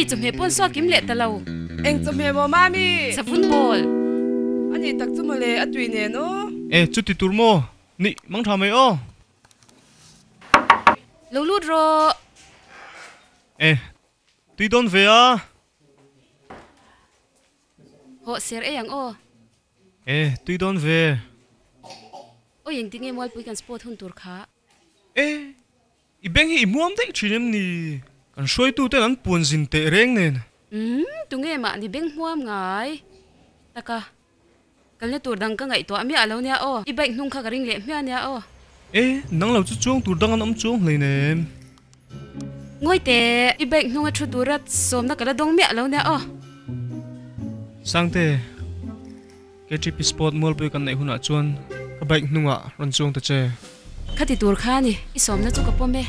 chum he pon so kim le talo eng chum he mo mami savun bol ani tak chum le atui ne no chuti turmo ni mang tha mai o lo lut ro tui don ve a ho ser e yang o tui don ve o yeng tinge mol pui kan sport hun tur kha i beng hi muam dei thinem ni kan shoi tu te an pun zin te reng nen tunge ma ni beng muam ngai taka kalne tur dang ka ngai to ami alo nia o i beng nung kha ka ring le mya nia o nang lo chu chung tur dang an am chung hlei nen ngoi te i beng nung a thu turat som na kala dong mya alo nia o sangte KGP sport mall pui kan nei huna chuan ka bike nunga ron chung ta che khati tur kha ni i som na chu ka pome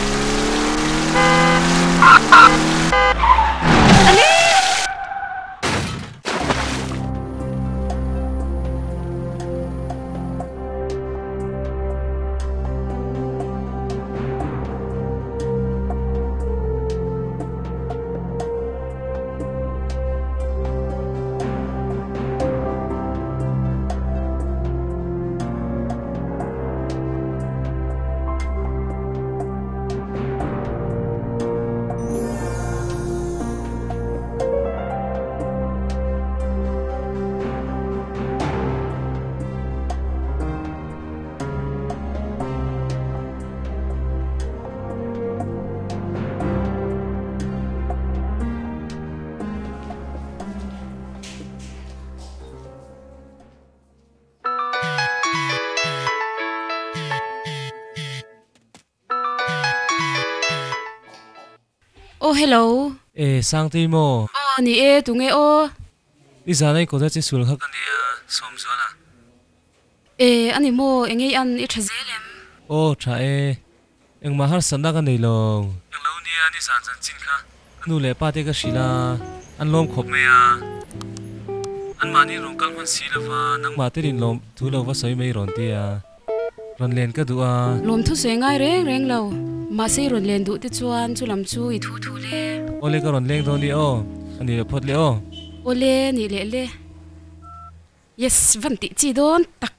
Oh hello sang ti mo ni tunge o đi ra đây có ra chơi xuồng khắc đi xóm xóm à ani mo engei an I thaze lem cha em mà hát sẵn đã cái này lòng em lâu nia đi ra chân chín khá nu lệ pa tê cái xí la ăn lom khop mày à ăn mà ni rong căng hơn xí la va nang mà tê đình lom thu lâu va sấy mày ròn tia ròn lên cái đũa lom thu soi ngai reng reng lo ma sei ron len du te chuan chu lam chu I thu thu le ole cái ròn lên thôi đi ô anh đi phật le ô ole ni le le yes van ti chi don tak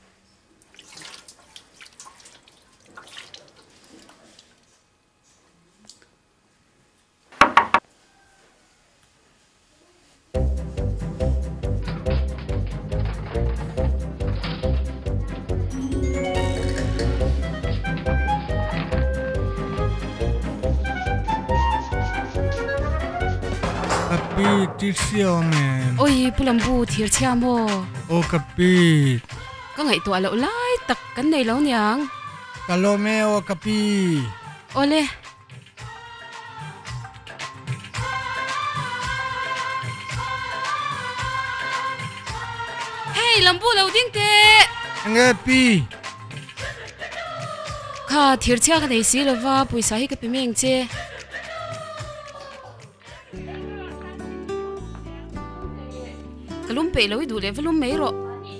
kapi ti siao men oi pulam bu thir chha mo o kapi ka ngai to alo lai tak kan nei lo nyang kalome o kapi ole hey lambu lo ding te nge pi kha thir chha ka nei si lova puisa hi ka pe meng che kalum pe lo I du le volum mai ro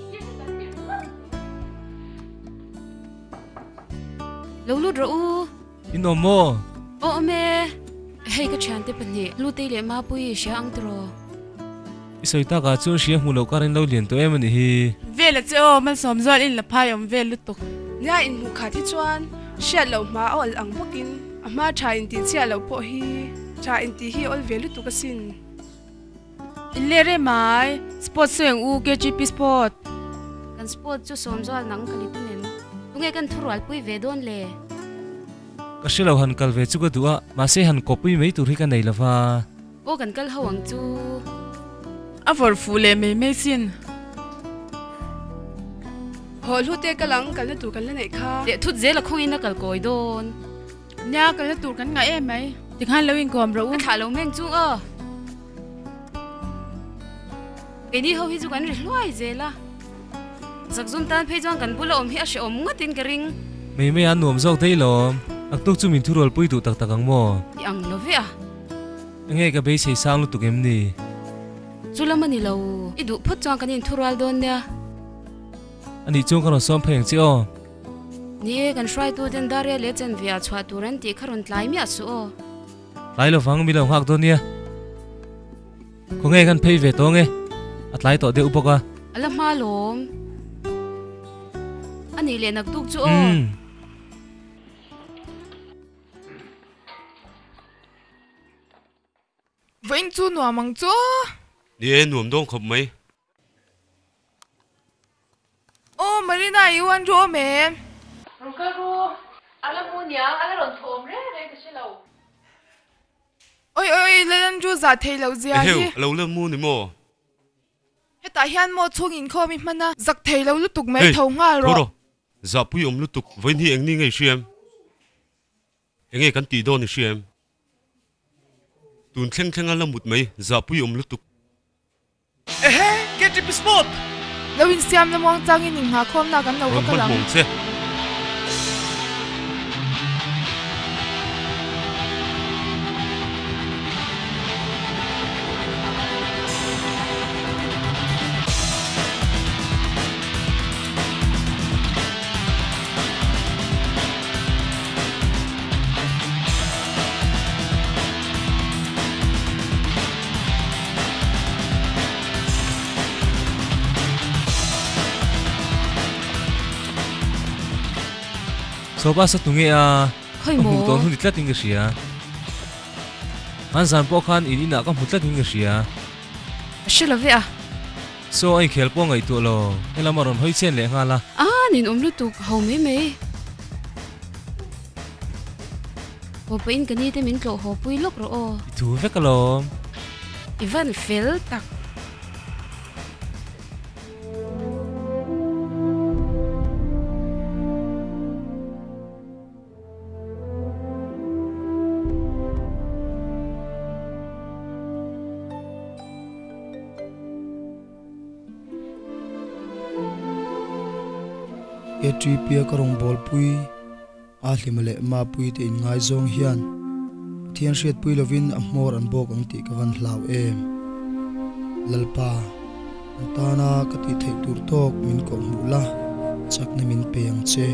lo lu ro u in om mo o me hey ka chan te pani lu te le ma pui sha ang tro isoi ta ka chu sia mu lo ka ren lo lien to em ani hi vela che o man som zol in la phayom vel lu tok nya in mu kha thi chuan shet lo ma ol ang bokin ama tha in ti chia lo po hi tha in ti hi ol velu tu ka sin Ilere mai sport swing u KGP sport kan sport chu som zol nang kali tu nen tunge kan thurwal pui ve don le ka shelo han kal ve chu ka duwa ma se han kopui mei tur hi ka nei lova o kan kal hawang chu afor fule me sin hol hu te kalang kal na tu kal nei kha le thut ze la khong in kal koi don nya kal tur kan nga em mai tik han lawin kom ro ka tha lo meng chu a cái đi hầu hi chu kan ri hloi ze la zak zum tan phei jong kan bula om hi a she om ngatin ka ring mei an nuam zok dei lom ak tok chu min thurol pui tu tak takang mo I ang lo ve a nge ka be sei sang lu tu gem ni chu lamani lo I du phot jong kan in thurwal don nia ani chung kan som pheng chi o ni kan try to den daria le chen via chwa turan ti kharon tlai mi asu o lai lo phang mi lo hak do nia có nghe gan phê về to nghe at lai to de upoka alam ma lom ani le nak tuk chu o Vĩnh chu nua mang chu Nè nuông đông khop mấy Ô Marina you want to man Rukaro alam mo niya ala ron thom re kasi law Ôi ôi lên chu za thei lo zia Hiểu hi lâu lắm mu nè mò He ta hian mo chung in kho mi mana zak thei lo lu tuk mai thau nga ro Thôi Dạ bùi ông lưu tục với ni anh ni ngay xem Anh nghe cắn tì đo nè xem Tuần khen khen ala một mấy Dạ bùi ông lưu tục Get trip sport. Lo in siam na mong chang in ha khom na kan lo Rộn ka bắt lang mong xe so ba sa tunge a khoi mu ton mo hu ditla ting sia an san po khan in ina ka mutla ting sia shila ve a so ai khel po ngai to lo hela maron hoi chen le nga la nin lu tuk ho me me ho pain kani te min tlo ho pui lok ro o thu ve ka lo Ivan fel tak ke tri pia karong bol pui a hlimale ma pui te in ngai zong hian thian hriat pui lovin a mor an bok ang ti ka van hlau em lalpa antana ka ti thei tur tok min ko mu la chak na min pe ang che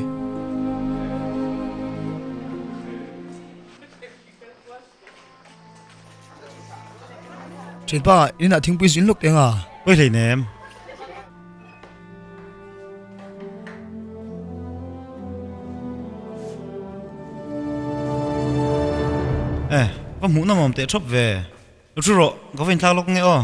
chen pa ina thing pui sin lok tenga Ôi lì nè em có mũ nó mồm tệ chốc về lúc chú rộ có viên thao lúc nghe ô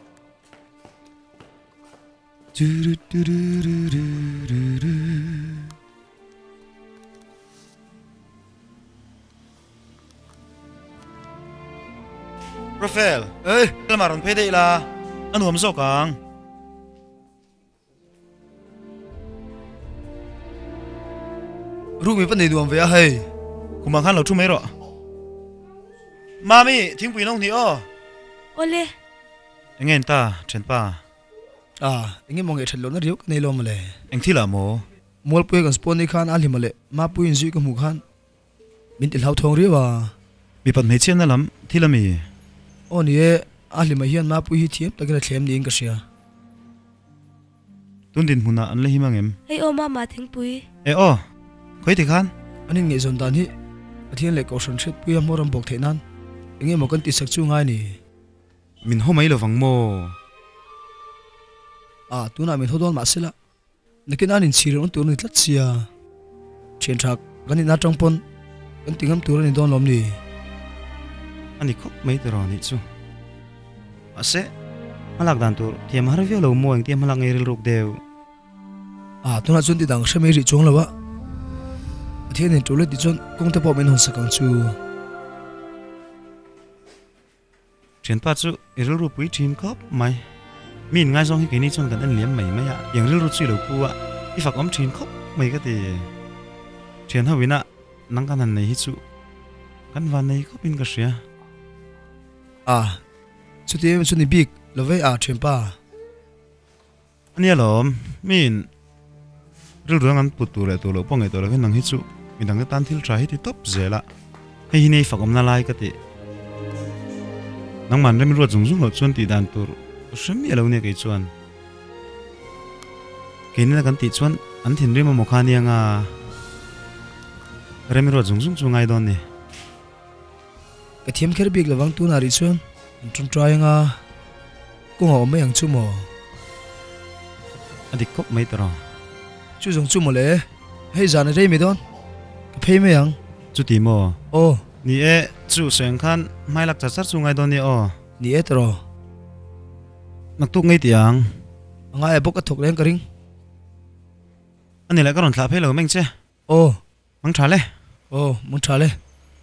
Rafael ơi cái mà rồng phê đây là anh uống sô càng rumi vấn đề duam về hay cũng bằng khăn lâu chú mấy rồi Mami, tiếng quỷ nông thì ô Ole anh nghe ta, chân pa anh em mong nghệ thật lớn riu này lo mà lệ anh thi là mồ mol pui kan spon ni khan ali male ma pui zui ka mu khan min til hau thong ri wa bị bật mấy chiên lắm thi là mì oni e ali ma hian ma pui hi thiep takra thlem ning ka sia tuần din huna anh lấy hi mang em Hey o mama thing pui ê ô khói thì khan anin nge zon dan hi athian le ko son thret pui amoram bok theinan enge mo kan ti sak chu ngai ni mình hôm ấy là vắng mồ tuna min hodon ma sela lekin anin sir on tur ni tlat sia chen thak kan na tong pon kan tingam tur ni don lom ni anh khóc mấy từ rồi nị chú à sẽ mà lạc đàn tur thì mà harvey lâu mồ anh thì mà lạc ngày rực đều tuna chun ti dang shame ri chong lawa athian ni toilet ti chon kong te po men hon sakang chu chuyện pa chú rực rực quý chim khóc mày mình ngay trong cái này chọn cái anh liếm mày mày ạ yang rực rực suy đầu cua ạ đi phật ấm chim khóc mày cái gì chuyện hơi nè năng cái này hết chú cái van này khóc bên cái gì chu ti chu ni big love chempa anh nhớ lắm mình rực rực ăn bút tuổi tuổi lâu ngày tuổi lâu cái năng hết chú mình đang cái tan thiếu trái thì top dễ lạ hay này phật ấm na lai cái gì năng man mình ruột dùng dùng lột chuan tì đàn tur sớm giờ lâu nè cái chuan cái này là cái tì chuan anh thiên riêng mà một khán yang rồi mình ruột dùng dùng chung ngay đó nè ka thiam kher big lawang tu na ri chuan trum try nga cũng họ mấy hàng chú mò anh đi cốc mấy tờ chú dùng chú mò lẽ hay giờ này đây mấy đón cái phê mấy hàng chú tìm mò ô ni e chú sáng khăn mai lạc chặt sát chú ngay đó ni ô ni ấy rồi mặc tục ngay tiếng ngay bốc cái thuộc lên cái ring anh này lại có đòn thả phê lẩu mình chứ ô mang trả lên ô muốn trả lên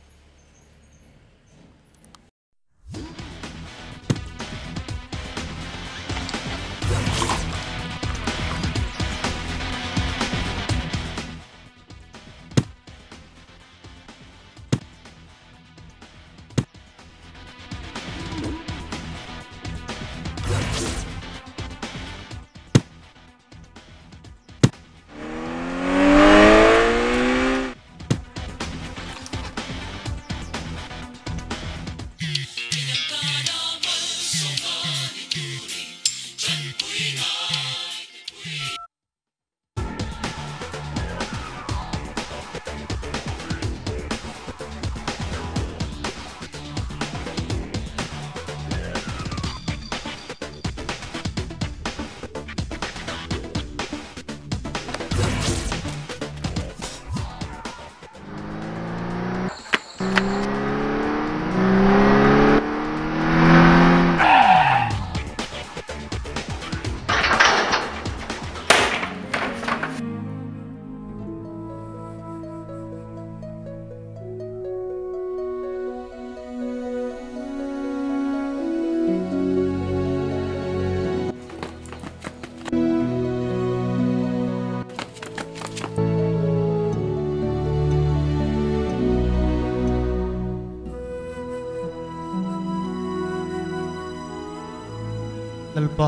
lalpa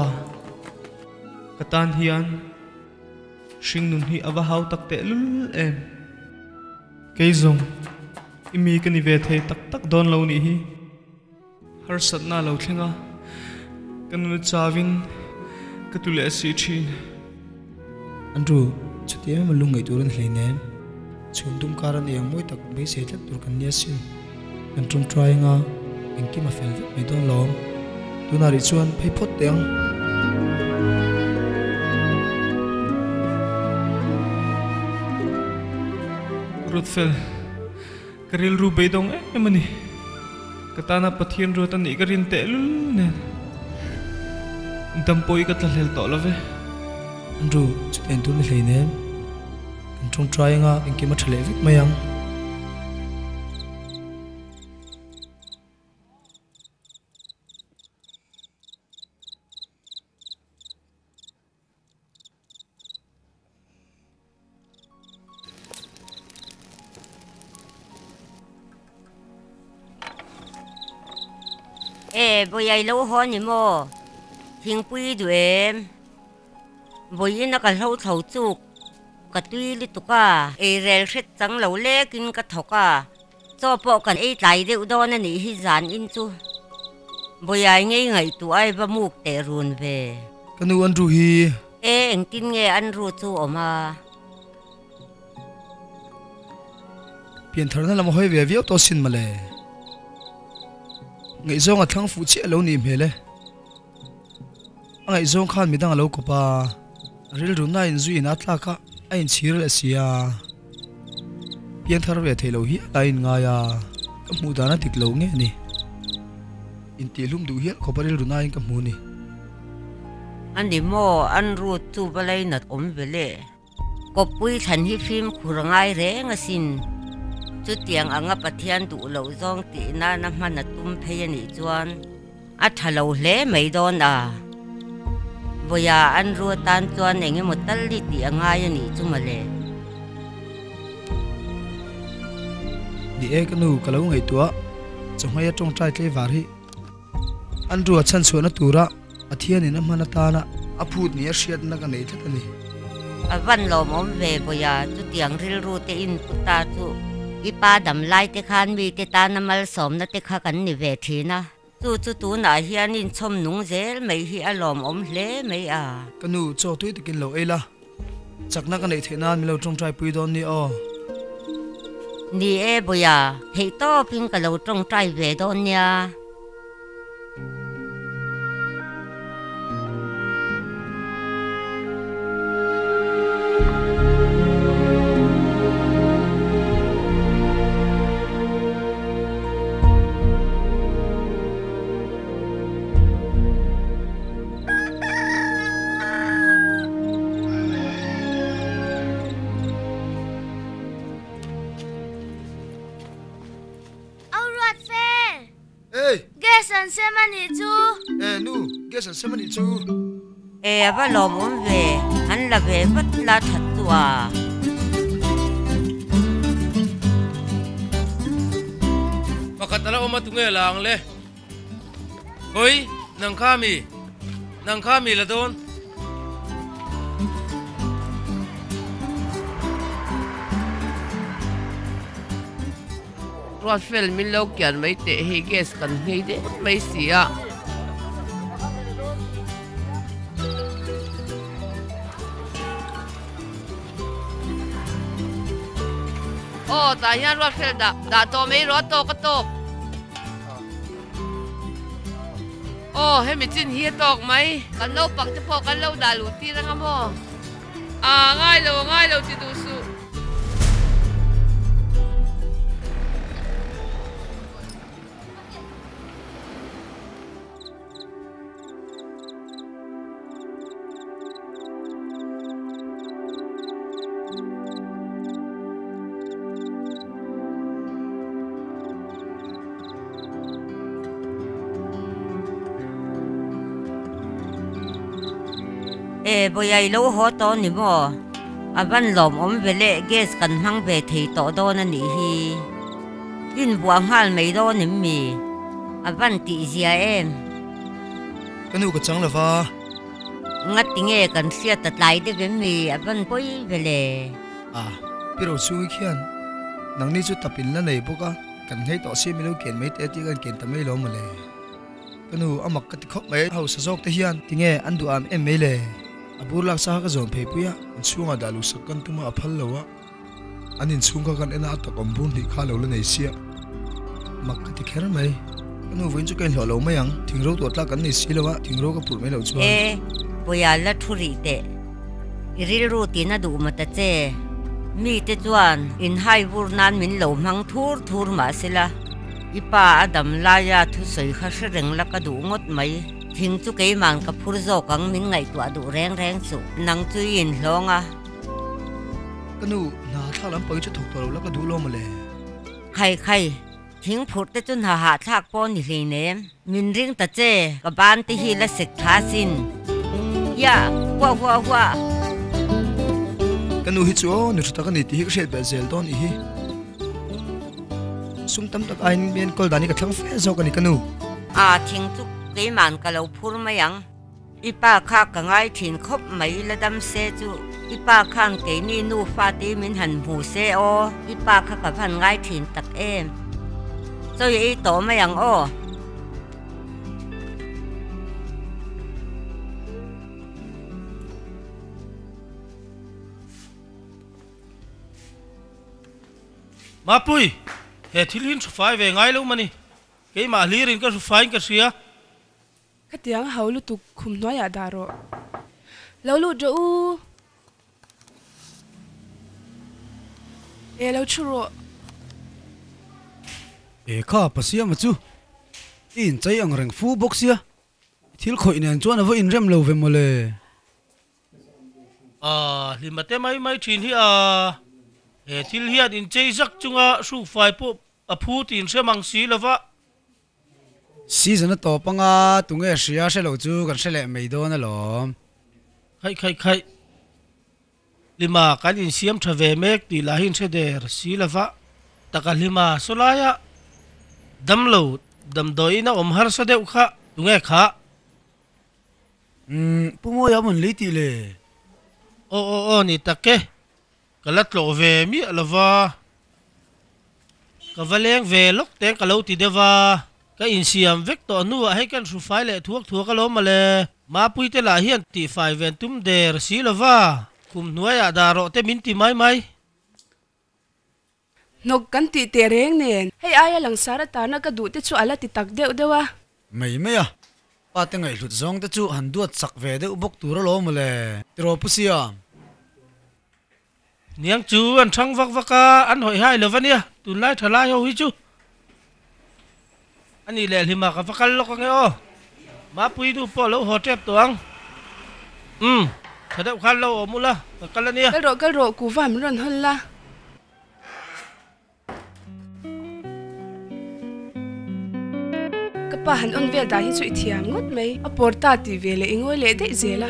katan hian shing nun hi ava hau takte lul em keizong imi kani ve the tak tak don lo ni hi har satna lo thlenga kanu chawin katule si thin Andrew chutia ma lungai turan hleinem chundum karan yang moi tak be se tlat tur kan niasin kan trum tryinga engki ma fel me don lom tunari chuan phei phot teng rutfel karil ru beidong emani katana pathian ru tan ni karin te lul ne dampoi ka thlel to love Andrew chuten tur hleinem kan trum tryinga engki ma thale vik mayang bây giờ lâu hơn nhỉ mò hình bùi đuổi bây giờ nó cái lâu thầu chục cái tuy lít tục à rèn xét trắng lâu lẽ kinh cái thọc à cho bộ cái tài đều đó nên hi dàn in chu bây giờ ngay ngày tuổi ba mục để ruồn về kanu Andrew hi anh tin nghe anh ru chu mà pian tharna lam hoi ve viau to sin male ngai zong a thang fu che lo ni mele ngai zong khan midang lo ko pa ril runa in zu in atla ka ain chir la sia pian thar ve thelo hi lain nga ya ka mu dana tik lo nge ni in ti lum du hi ko paril runa in ka mu ni anh đi mò anh ru chu balai nat về lệ có bùi thành hi phim kurangai re nga sin chu tiang anga pathian du lo zong ti na na man na tum phei ni chuan a thalo hle mai don a boya an ru tan chuan enge motal li ti anga ya ni chu male di e kanu kalau ngai tua chongai tong trai tle var hi an ru chan chona tura athian in amana ta na aphut ni riat na ka nei thatani avan lo mom ve boya chu tiang ril ru te in puta chu ipa dam lai te khan mi te ta na mal som na te kha kan ni ve thina chu chu tu na hian in chom nung zel mai hi alom om hle mai a kanu cho tui tikin lo ela chakna ka nei thena mi lo tong trai pui don ni o ni e boya hei to pin ka lo tong trai ve don nya nè chú. Nu gas an semani chu ba lom về hắn là về vất la thật tòa Pakatala oma tunge lang le. Koi nang kami la don. Ruột phèn min lâu kian mấy tệ hay gas cần hay đấy mấy xì à. Tại nhà ruột phèn đã to mấy ruột to cái to. Hay mình xin hiết tóc mấy cần lâu bằng cho phò cần lâu đã lụt ti ra ngắm ho. Ngay lâu thì đủ su. Bây giờ lâu hóa to nè mò van lom về lệ gas cần hăng về thì to đó nè hi in buang hal mấy đó nè mi van tị zia em kanu ka chang lava ngắt tiếng cần xia tật lại để về mi van quay về lệ piro chu khian nang ni chu tapin la nei boka kan hei to se milu ken mate eti kan ken tamei lo male kanu amak ka ti khop mai hau sa jok te hian tinge andu am em mele abur lak sa ka zon phei puya chunga dalu sakkan tuma aphal lawa anin chunga kan ena ta kombun hi kha lo la nei sia mak ka ti kher mai kanu vin chu ken lo lo mayang thingro to tla kan ni silawa thingro ka pur mai lo chu bây giờ là thuri te iril rutin na du mata che mi te chuan in hai vur nan min lo mang thur ma sila ipa adam la ya thu soi kha reng la ka du ngot mai thing chu ke mang ka phur zo kang min ngai tu adu reng chu nang chu in hlonga kanu na thalam pai chu thok to la ka du lo male khai thing phur te chun ha thak pon ni hle ne min ring ta che ka ban te hi la sek tha sin ya wa kanu hi chu ni thata ka ni ti hi shel be zel don hi sum tam tak ain ben kol dani ka thang fe zo ka ni kanu thing chu ke man ka lo phur mayang ipa kha ka ngai thin khop mai la dam se chu ipa khan ke ni nu fa ti min han bu se o ipa kha ka phan ngai thin tak em so ye to mayang o Mapui, he thilin su fai về ngay lâu mà nè, cái mà lirin cái su fai cái gì á? Cái tiếng hậu lu tục khum nói à đà rồi lâu lu đâu lâu chu rồi kha pasia ma chu in chai ang reng fu boxia thil khoi nen chuan avo in rem lo ve mole limate mai thin hi he thil hian in chei zak chunga su fai po a phu tin se mang si lova season to panga tunge sia se lo chu kan se le mei do na lo khai lima kan in siam thave mek ti la hin se der si lova taka lima solaya damlo dam doi na har sa deu kha tunge kha pumo ya mun li ti le o ni take kalat lo ve mi alava kavaleng ve lok te kalau ti dewa ka insiam vek to nu hay kan su fai le thuak ka lo male ma pui te la hian ti fai ven tum der si lova kum nuaya daro te min ti mai nok kan ti te reng nen hey aya lang sara ta na ka du te chu ala ti tak deu dewa mei me ya pa te ngai hlut zong te chu han duat sak ve de ubok tur lo male tro pusia niang chu an thang vaka an hoi hai lovania tun lai thalai ho hi chu ani le lima ka vakal lo ka nge o ma pui du po lo ho tep toang thadau khan lo mula kalania kal ro ku vam ron hol la apa han on vel da hi chu thiam ngot mai aporta ti vele ingoi le de zela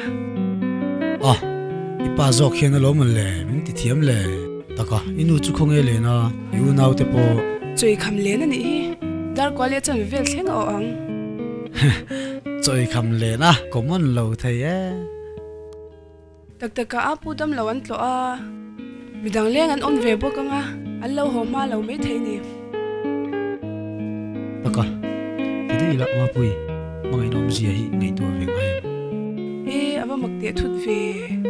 ipa zok hian lo man le min ti thiam le taka inu chu khong e le na yu nau te po choi kham le na ni dar kwale chan vel thleng o ang choi kham le na common lo thai e tak tak ka apu dam lawan tlo a midang leng an on ve bo ka nga an lo ho ma lo me thei ni taka ti la ma pui mangai nom zia hi ngai to ve ngai aba makte thut ve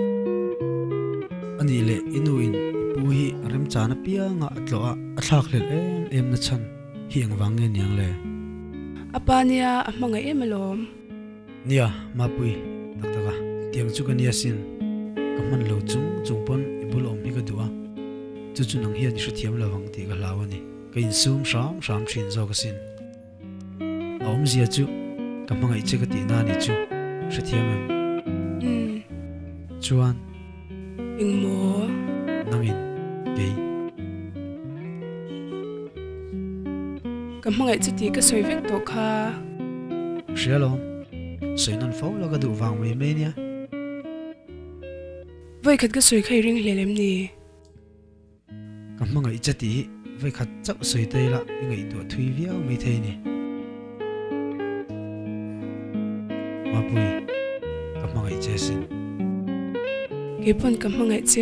ani le inu in pu hi rem chana pia nga atlo a thlak hlel em na chan hiang wang nge niang le apa nia amangai emalom nia ma pui tak taka tiang chu kan yasin kaman lo chung pon ibulom hi ka duwa chu nang hian ni thiam lawang ti ka lawani ka in sum sham thin zo ka sin aum zia chu kamangai che ka ti na ni chu thiam em chuan ingmo nangin gei kamangai chu ti ka soi vek to kha shelo soinan fo lo ka du wang me me nia voi khat ka soi khai ring hlelem ni kamangai chati voi khat chau soi te la ngai to thui viau me the ni ma pui kamangai chesin kepon kamangai che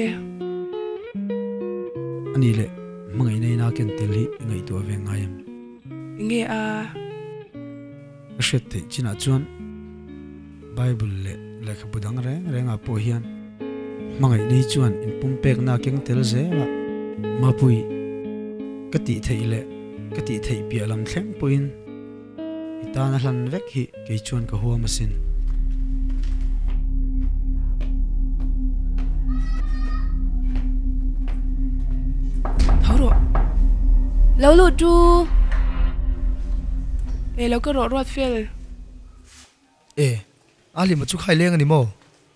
ani le mangai nei na ken teli ngai to ve ngayam nge a ashete china chuan bible le kha budang renga po hian mangai nei chuan in pumpek na keng tel zela mapui kati theile kati thei pialam thleng puin itana hlan vek hi ke chuan ka huwa masin tharo lo tu lo ka ro rot fel ali ma chu khai leng ani mo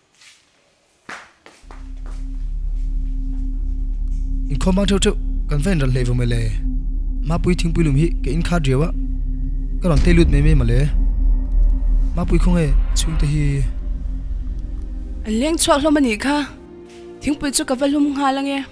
in khoma thau kan ven ran levo mele ma pui thing pui lum hi ke in kha drewa ka ron te lut me male ma pui khong e chung te hi an leng chwa hlom ani kha thing pui chu ka valum nga lang e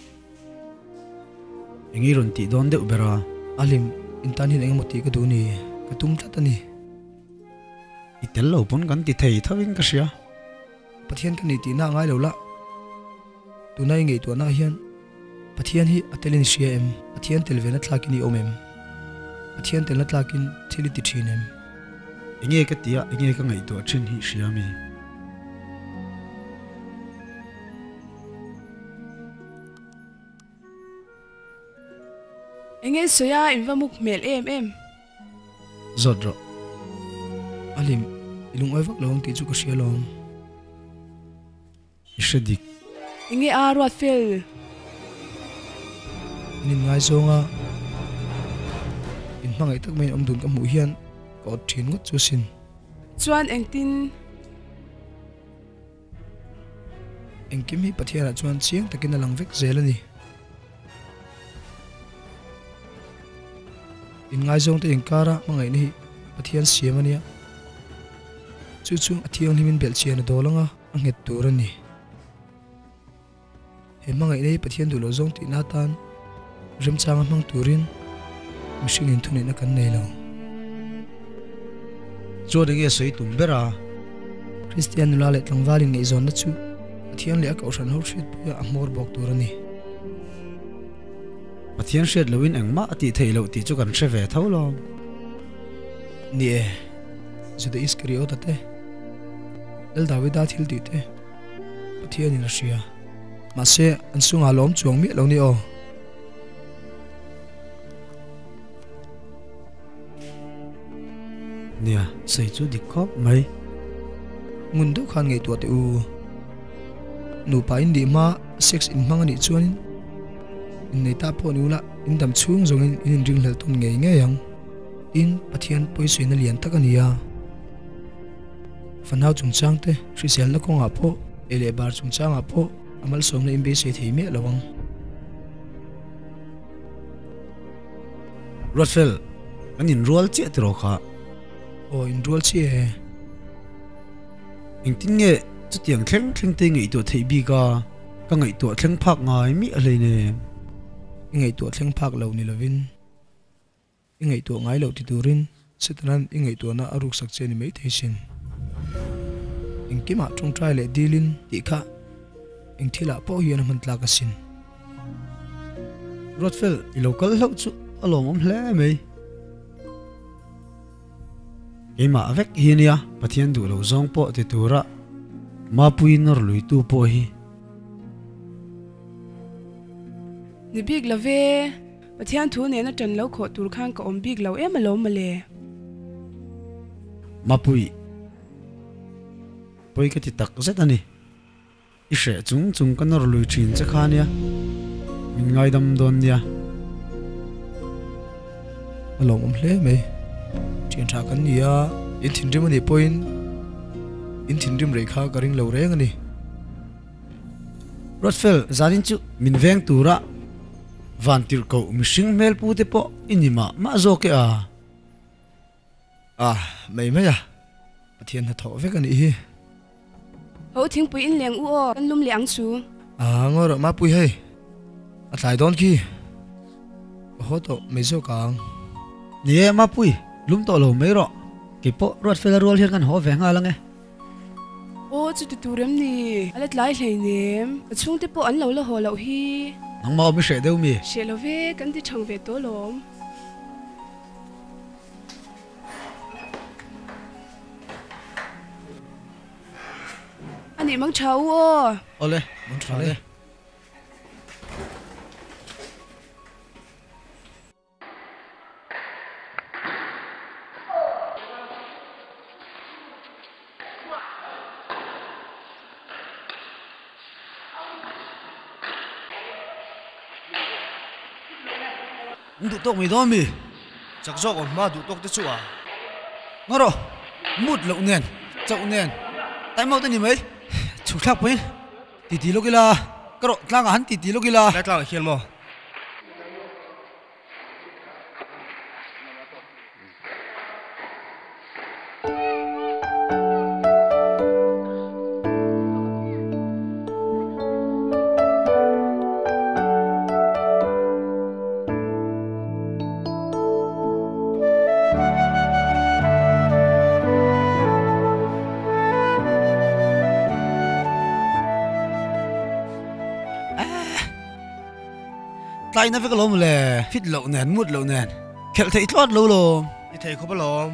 engi ron ti don de ubera alim intan hin engmoti ka du ni ka tum tlatani itel lo pon kan ti thei thawin ka sia pathian kan ni ti na ngai lo la tunai ngei to na hian pathian hi atelin sia em pathian telvena thlakini omem pathian telna thlakin thili ti thinem enge ka tia enge ka ngai to thin hi sia mi enge soya invamuk mel em zodro alim ilung oi vak lawng ti chu ka sia lom ishadik enge a ro fel nin ngai zonga in mangai tak mai om dun ka mu hian ko thin ngot chu sin chuan engtin engkim hi pathian chuan chiang takin alang vek zelani in ngai zong te engkara mangai ni pathian siamania chu chu athiang himin bel chian dolanga anget turani he mangai nei pathian du lo zong ti na tan rim chang mang turin mishing in thunin akan nei lo chode ge soi tumbera christian la le tlangwalin ngei zon na chu pathian le ka osan ho shit puya amor bok turani pathian shet lowin engma ati theilo ti chu kan hre ve tholo ni e juda iskariot ate el davida thil ti te pathian in ria ma se an sunga lom chuang mi lo ni o nia sei chu dikhop mai ngun du khan ngei tu te u nu pa in di ma sex in mang ni chuan in nei ta po nu la in dam chung zong in ring hel tun ngei nge yang in pathian poi suina lian takania fanau chung chang te hrisel na konga po ele bar chung chang a po amal som na imbe se thei me lawang Rotfel anin rual che tro kha o in rol chi e ing tin nge chu tiang thleng te ngei to thei bi ka ngei to thleng phak ngai mi a hlei ne ngei to thleng phak lo ni lovin ngei to ngai lo ti turin sitran ngei to na aruk sak che ni mei theisin ing kima chung trai le dilin ti kha ing thila po hian man tla ka sin rotfel I local lo chu alom hle mei Ima avek hinia pathian du lo zong po te tura ma pui nor lui tu po hi ni big love pathian thu ne na tan lo kho tur khan ka om big lo em lo male ma pui poi ka ti tak zet ani I she chung ka nor lui thin cha khania min ngai dam don nia alom hle me Chuyện trả cắn gì à? In thìn rim anh point, in thìn rim rekha karing lâu reng anh. Rotfel zanin chu min veng tura, van tir ko missing mail pu te po inima ma zo ke à? À, mấy à? Pathian ha tho vek ani hi. Ho thing pui in leng u o kan lum liang su. À, ngor ma pui hey. Atlai don ki. Ho to mấy zo kang. Nie ma pui. Lum to lo mấy rõ cái bộ rót phê rùa hiện kan ho veng nga lang e Ô chu tu rem ni alet lai hlei nem chung te po an lo la ho lo hi nang mau mi she deu mi she lo ve kan ti chang ve to lom ani mang chau o ole mon thale du tok mi do mi chắc do còn ma đủ tóc tới chỗ à ngoro mut lo nen chau nen tai mau tani mai chu thak pin ti lo gila karo tlang han ti lo gila lại tlang hiền mo tai na vek lom le fit lo nen mut lo nen khel thei tlot lo lo đi thầy không bao lom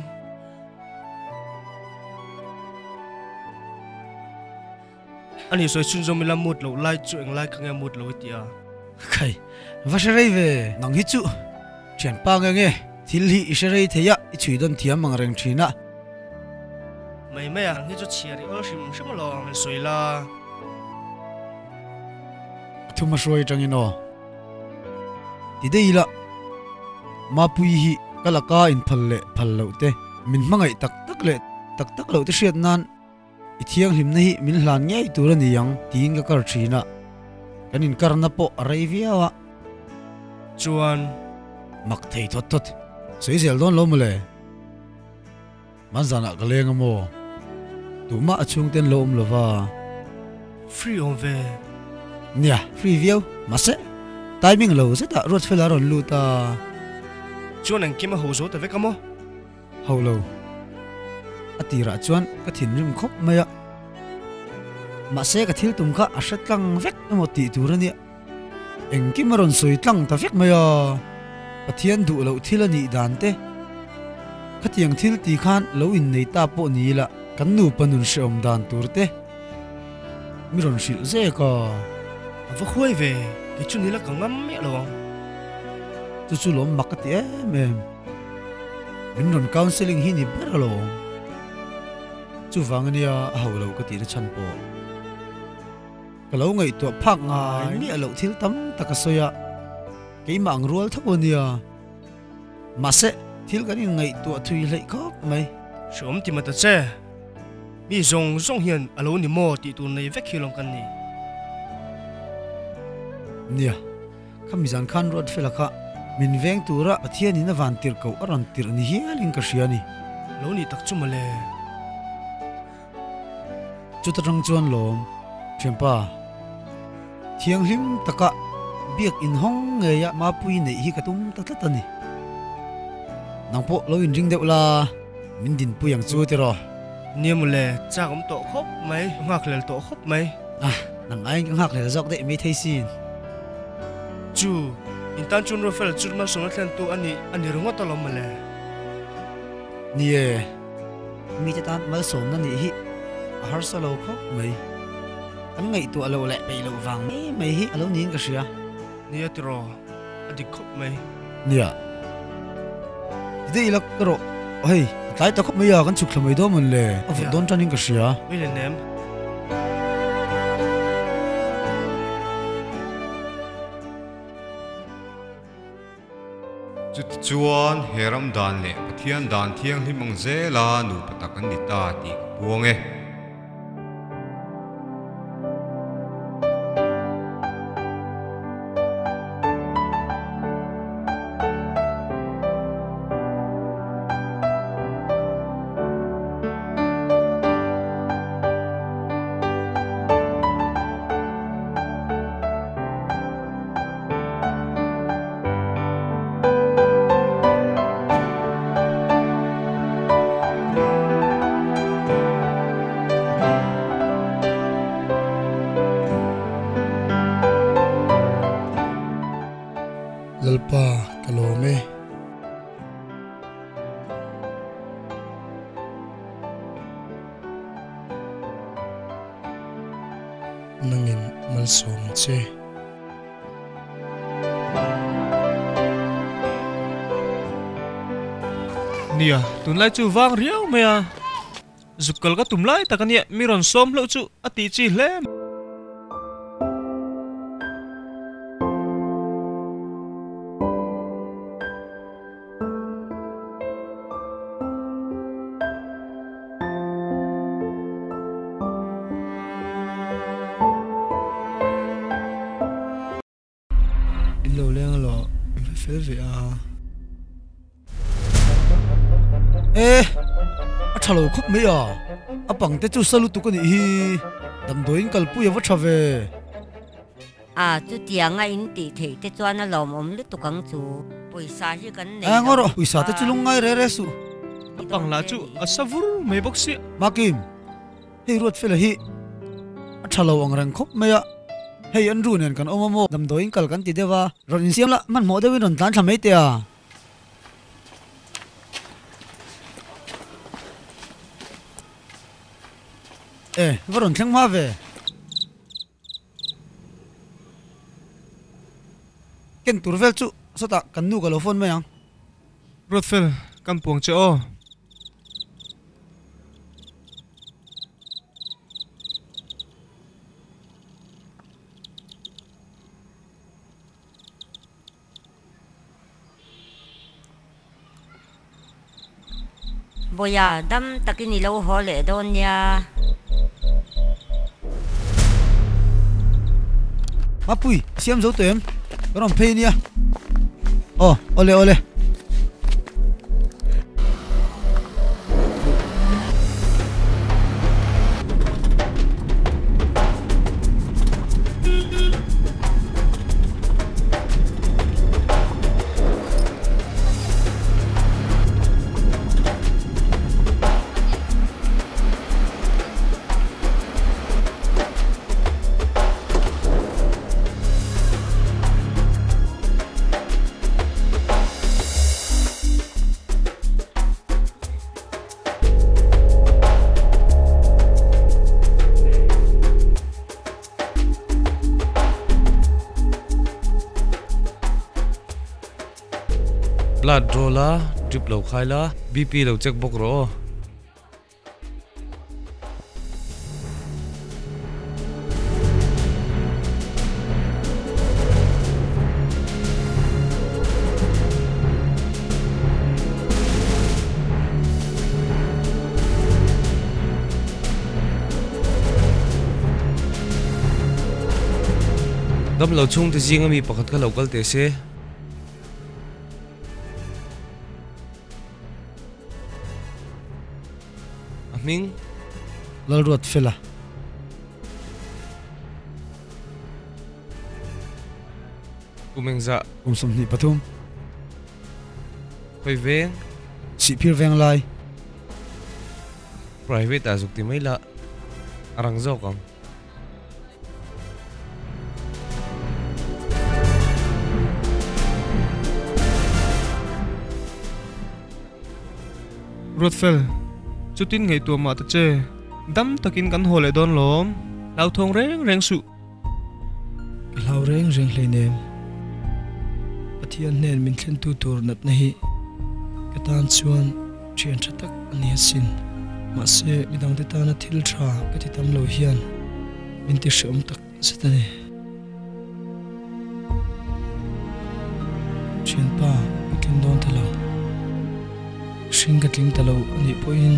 anh ấy soi chun zoom làm mút lâu lại chuyện lại không nghe mút lâu tia khai vasharei ve nang hi chu chen pa nge thil hi isharei theya I chui don thiam mang reng thina mày mày à nghe cho chia đi ở sim sim lo mình soi la thuma soi tangino ti dei la ma pui hi kalaka in phal lo te min mangai tak tak lo te hriat nan I thiang hlim na hi min hlan ngei tur ani yang ting ka kar thina kanin karna po rei viawa chuan mak thei thot sei zel don lo mole man zana galeng mo tuma achung ten lo lova free on ve nia free view mase timing lo zeta rot fela ron luta chuan anh kiếm hồ số tại vết camo ho lo atira chuan ka thin rim khop maya mase ka thil tum kha ashat lang vek mo ti turani engki maron soi tlang ta vek maya pathian du lo thilani dante khatiang thil ti khan lo in nei ta po ni la kan nu panun shom dan turte miron shil ze ka và khuây về cái chuyện này là càng ngắm mẹ rồi chu lom makati em min ron counseling hi ni beralo chu wangania haulo ka ti chan po kalo ngai to phak ngai mi alo thil tam takasoya ke mang rual thabonia mase thil kan ngai to thui lei khop mai sớm thì mà ta che mi zong hiền alo ni mo ti tu nei vek hilong kan ni nia khamizan khan road felaka min veng tura pathian in van tir ko aran tir ni hialing ka hriani lo ni tak chu ma le chu ta rang chuan lom thiampa thiang hlim taka biak in hong nge ya ma pui nei hi katum ta ta ni nang po lo in ring deuh la min din puyang chu ti ro niam le chak om to khop mai ngak lel to khop mai nang ai ngak le jok de mi thei sin chu in tan chun ro fel chur ma song tlen tu ani rongo to lom le ni e mi ta tan mal som na ni hi har sa lo khop mai an ngai tu alo le pe lo wang mai hi alo nin ka sia ni atro adi khop mai nia de ilak ro oi tai ta khop mai ya kan chuk thlamai do mon le of don tanin ka sia mi le nem chuan heram dan le pathian dan thiang hlimang zela nu patakan ni ta ti puange lalpa kalome nangin malsom che nia tunlai chu wang riau maya zukal ka tumlai takania miron som lo chu ati chi hlem lo leng lo fe ve a a thalo khop me a apang te chu salu tu ko ni hi dam doin kal pu ya wa thave chu tiang a in ti thei te chuan a lom om lu tu kang chu poisa hi kan nei ngoro uisa te chu lungai re re su apang la chu asavur me boxi makim hei rot fel hi a thalo ang rang khop me a hei an ru nen kan omomo dam doin kal kan ti dewa ron in siam la man mo de win ron tan thamei te a varon thlang ma ve ken turvel chu sota kan nu ka lo phone mai ang rotfel kan puang che o boya dam takini lo ho le don ya mapui siam zo tem ron phe nia ole ole blood draw la drip lo khai la bp lo check bok ro dam lo chung te jing ami pakhat ka local te se Ming lal ruat fela Kumeng za som ni pathum Khoi veng si phir veng lai private azuk ti mai la arang zo kam ruột fel chutin ngei tua ma ta che dam takin kan hole don lom lau thong reng reng su lau reng reng hle nem pathian nen min thlen tu tur nat na hi katan chuan thian tha tak ani sin ma se midang te ta na thil tha ka ti tam lo hian min ti shom tak satani thian pa kin don thalo shingatling talo ani poin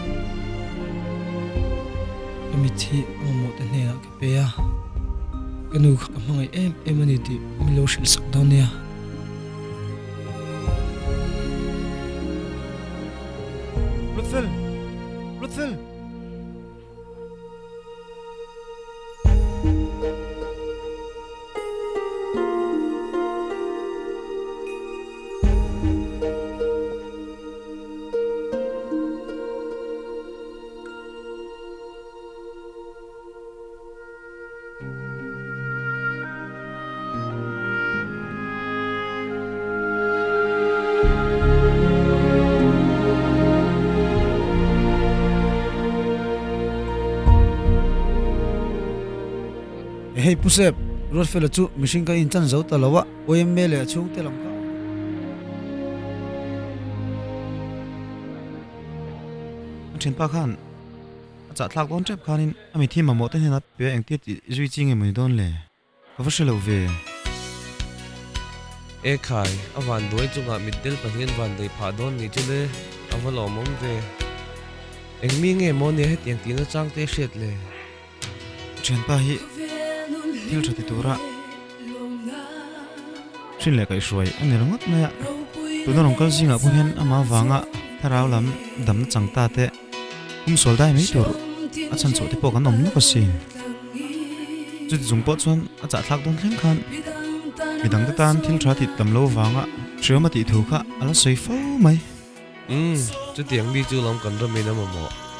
amithi mo ta ne ka pe ya kanu ka mangai em ani ti mi lo shil sak down ya Ruthel hey pusep rod fela chu machine ka in chan zo ta lawa oem me le chung te lam ka Thin pa khan cha thlak don trep khanin ami thi ma mo te hena pe eng ti zui ching e mai don le ka fa shelo ve e khai awan doi chunga middel pahien van dei pha don ni chule avalo mom ve eng mi nge mo ne het yang ti na chang te shet le Thin pa hi thil thati tura Thin le kai shuai ani rangot na ya tu na rong kal singa pu hen ama wanga tharau lam dam chang ta te sol dai mai tur a chan chu te po kan om na ka sin chu jung po chuan a cha thlak don thleng khan midang te tan thil tha ti tam lo wanga shema ti thu kha ala sei fo mai chu tiang bi chu lam kan ro me na mo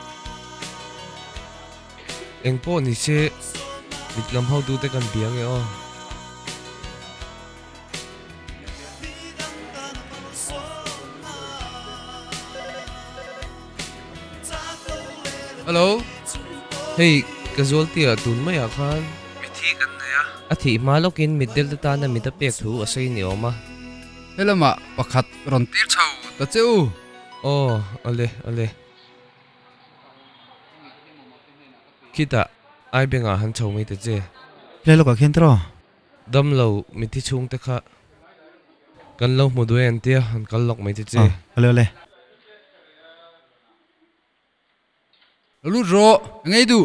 eng po ni se mit lam hau tu te kan biang e o hello hey casualty atun mai akhan mithi kan na ya athi malokin middel ta na mi ta pek thu asai ni oma helama pakhat ron tir chau ta cheu oh ale kita ai benga han chau mai te che le lo ka khen tro dam lo mithi chung te kha kan lo mu duen tia han kal lok mai te che le lu ro ngai du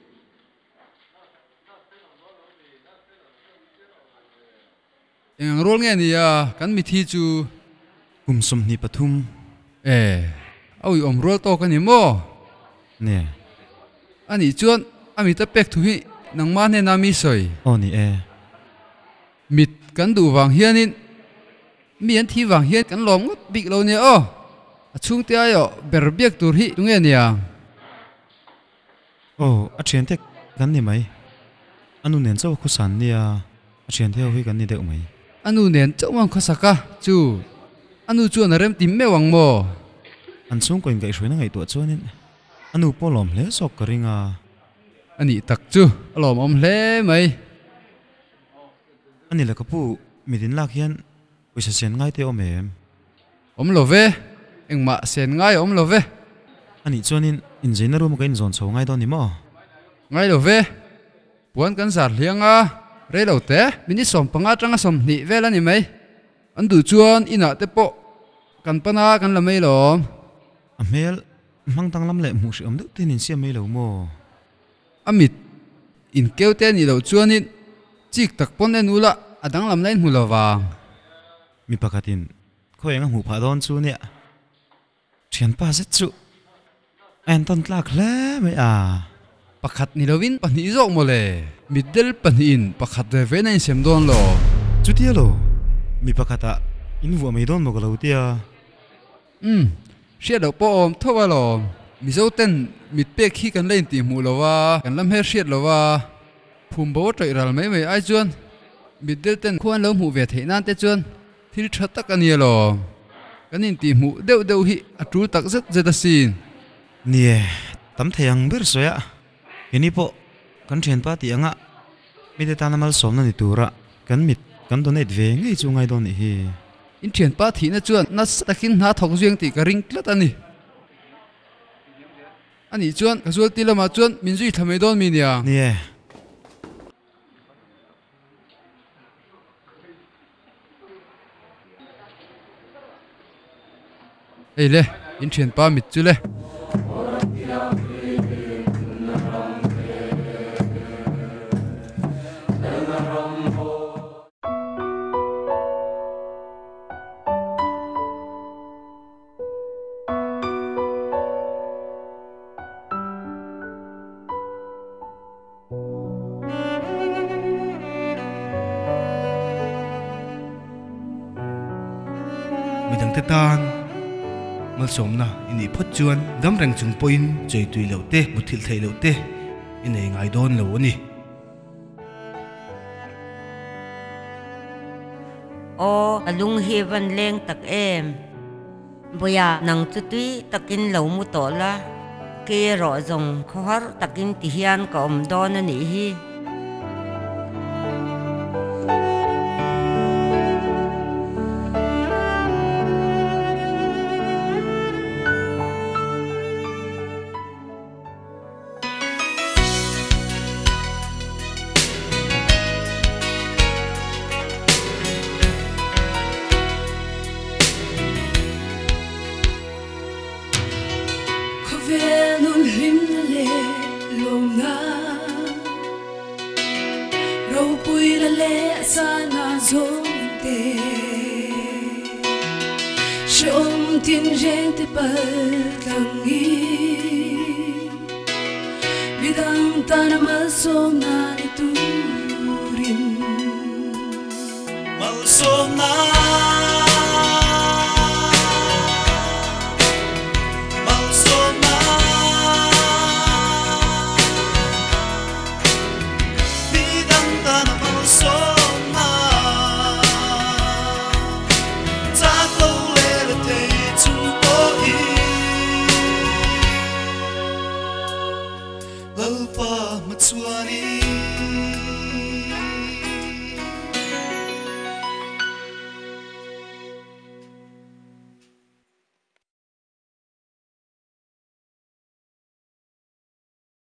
eng rol nge ni ya kan mi thi chu som ni pathum awi om rol to kan ni mo ne ani chuan ami ta pek thu hi nangma ne na mi soi ni mit kan du wang hianin mi an thi wang hian kan lom ngot bik lo ne o achung te ayo berbiak tur hi tunge nia a thian tek kan ni mai anu nen chaw khu san nia a thian theo hi kan ni deuh mai anu nen chawang khosaka chu anu chu na rem tim me wang mo an chung koin gai hruina ngai to chuanin anu polom hle sok karinga ani tak chu alom om hle mai ani la kapu midin lak hian puisa sen ngai te om em om lo ve engma sen ngai om lo ve ani chuanin injeina room ka in zon chho ngai don ni mo ngai lo ve puan kan zar hlianga re lo te mini som panga tanga som ni vela ni mai an du chuan ina te po kan pana kan la mai lom amel mang tang lam le mu si om du tin in sia mai lo mo amit in keute ni lo chuanin chik tak pon en ula adang lam lain hulawang mi pakatin khoenga hu pha don chu ne thian pa se chu Anton tlak hle mai à pakhat ni lovin pani zok mole middle pani in pakhat ve ve nain sem don lo chutia lo mi pakata in vu mai don mo lo tia sia do po om thowa lo mi zo ten mit pe khi kan lein ti mu lo wa kan lam he siat lo wa phum bo troi ral mai mai ai chuan middle ten khuan lo mu ve thei nan te chuan thil tha tak ani lo kan in ti mu deu deu hi atu tak zet zeta sin nie tam theyang ber soya ini po kan thian pa ti anga mi te tanamal som na ni tura kan mit kan donate ve ngai chu ngai don hi in thian pa thi na chuan na takin na thok ziang ti ka ring tlat ani chuan kazul ti lama chuan minzui thamei don mi nia nie ei le in thian pa mit chu le midang te tan mal som na ini phot chuan dam rang chung poin chei tui lo te muthil thei lo te inei ngai don lo ani o alung hi van leng tak em boya nang chu tui takin lo mu to la ke ro zong khor takin ti hian ka om don ani hi Lalpa matsuani